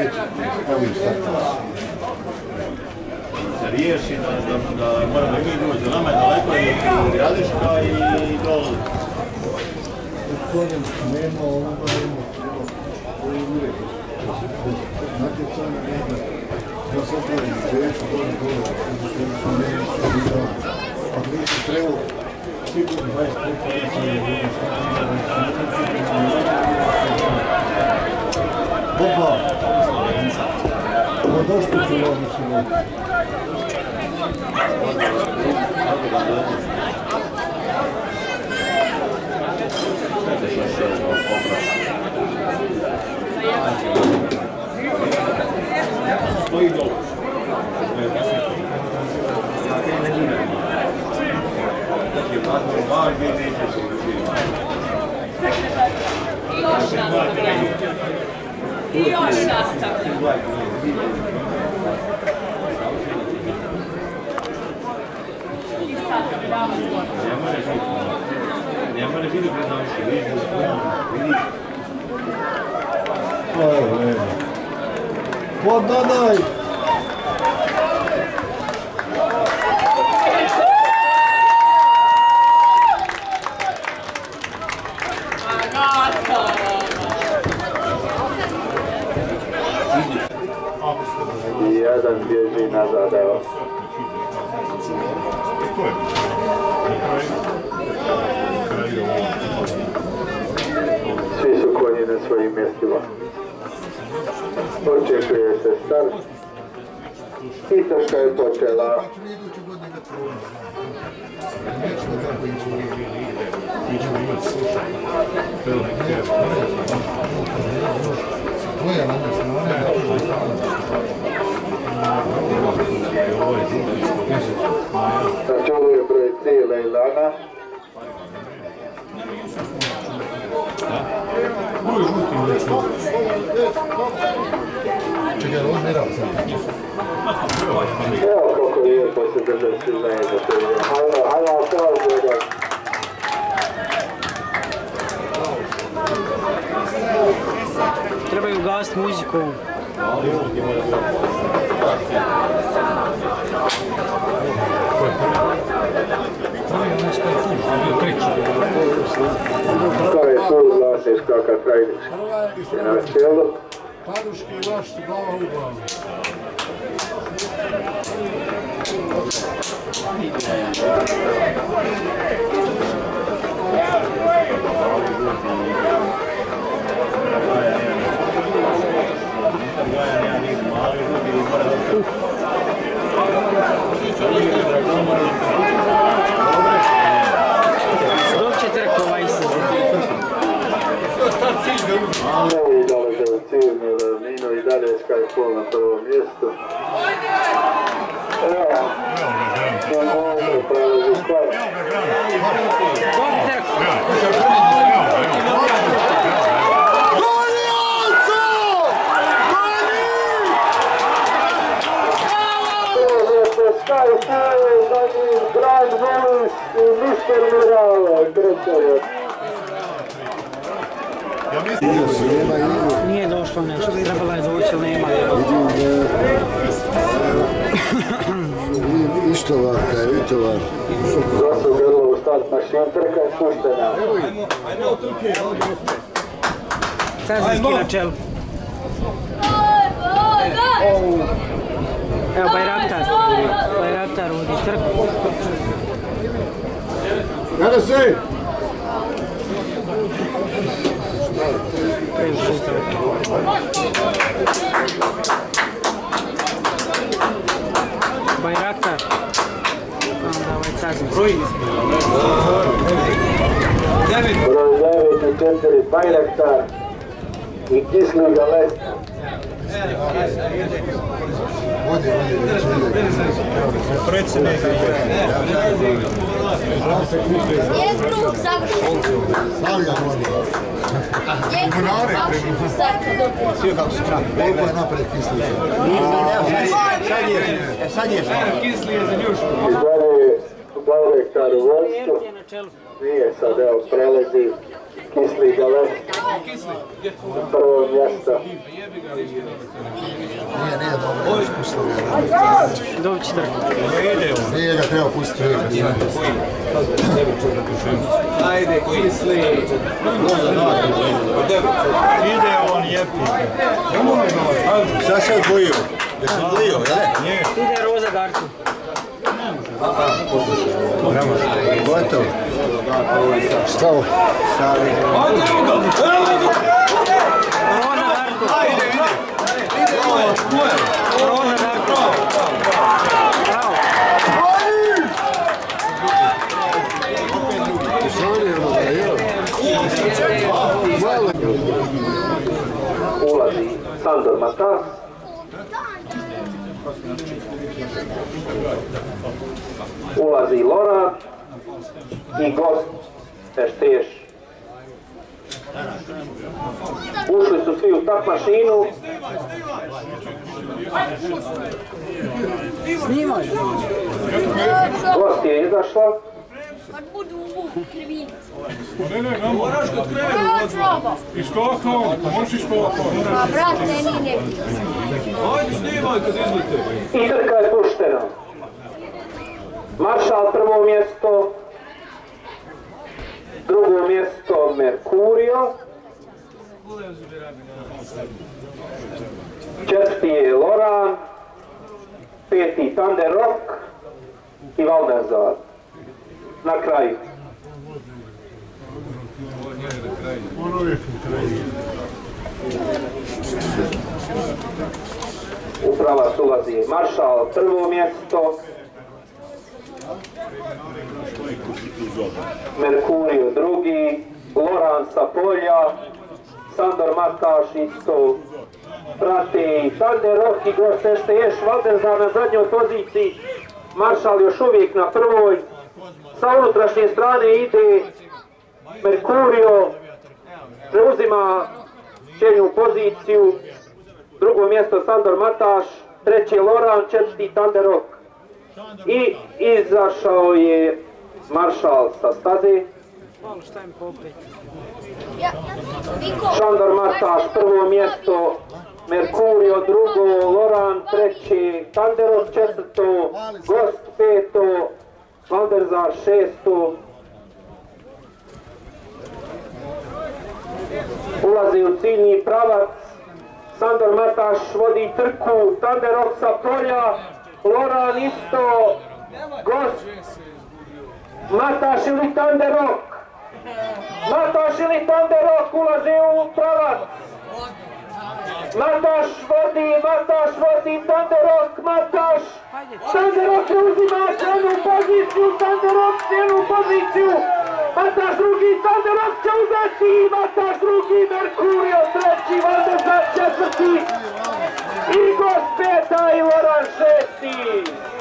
se riješi, da moramo i mi doći, nama je daleko i Gradiška i dole. Nema ovoga, natjecanje nema, da se otvori izveću, a mi se trebalo sigurno 25 Boba! Ma došto ću lovi si lovi? I još sastavljam. Ne mora biti predavnički, vidiš da se vidiš. Aj, vreme. Podadaj! I jedan bježi nazad, evo. Svi su konji na svojim mjestima. Očekuje se start. I trka je počela. Na čelu je broj 3 Lejlana. Evo kako lijepo se drže svi zajedno. Hajde, ostalo gledaj. Trebaju ugasiti muziku. To je tu vlasnička Krajnička. Na čelu. Paruški i vaš su glava u glavu. Dok će trkova isti. Evo i dolaze u cilj, Nino i dalje Skyfall na prvom mjestu. Evo, prelazi stvar. Dok trku. Skyfall, za njim Grand Willis i Mr. Mirala, trećaja. Nije došlo nešto, trebala je doći, ali nema. Vidim Ištovarka je, Vitovar. Zasu grlo u start mašin, trka je spuštena. Cazinski na čelu. Evo Bajraktar vodi trku. Kada se? Bajraktar. Onda ovaj Cazinski. Broj 9 i 4 Bajraktar i Kisli Galet. Predsjednik. Jest drug završen. Stavlja vodi. Jest drug završen. Svi kako su čak. Koliko je napred Kisli? Sad je. Kisli je za njušku. I dalje Bajraktar u vodstvu. Nije sad, evo, prelazi Kisli Galet. Prvo mjesto. Nije dobro, pustio ga. Dobić trku. Nije ga treba pustiti. Ajde, Kisli. Ide on jepi. Šta se odvojio? Jesi odvojio, jel? Ide Roza Darku. Gotovo. Stavo. Roza Darku. Roza Darku. Bravo. Ulazi Sandor Matas. Ulazi Loran i gost Ešteš. Ušli su svi u tak mašinu. Snimaj. Gost je izašla. Kad budu u krivini. Ne, moraš kod krenu. Iskakao, možeš iskakao. Pa brate, nije neki. Ajde snimaj kad izlite. I trka je puštena. Maršal prvo mjesto. Drugo mjesto Merkurio. Četvrti je Loran. Peti Thunder Rock. I Valdezar. Na kraju. U pravac ulazi Maršal prvo mjesto. Merkurio drugi. Loran sa polja. Sandor Mataš isto prati. Thunder Rock i gost Ešteš. Valdezar na zadnjoj poziciji. Maršal još uvijek na prvoj. Sa unutrašnje strane ide Merkurio. Preuzima čelju poziciju. Drugo mjesto Sandor Mataš. Treći je Loran. Četvrti Thunder Rock. I izašao je Maršal sa staze. Malo šta im popet. Sandor Mataš prvo mjesto. Merkurio drugo. Loran treći. Thunder Rock četvrto. Gost peto. Valdezar šesto. Ulazi u ciljni pravac. Sandor Mataš vodi trku. Thunder Rock sa polja. Loran isto. Gost. Mataš ili Thunder Rock? Mataš ili Thunder Rock ulazi u pravac. Mataš vodi, Thunder Rock, Mataš. Thunder Rock uzima cijelu poziciju, Thunder Rock cijelu poziciju. Mataš drugi, Thunder Rock će uzeti, Mataš drugi, Merkurio treći, Valdezar četvrti. I gost peta i Loran šesti.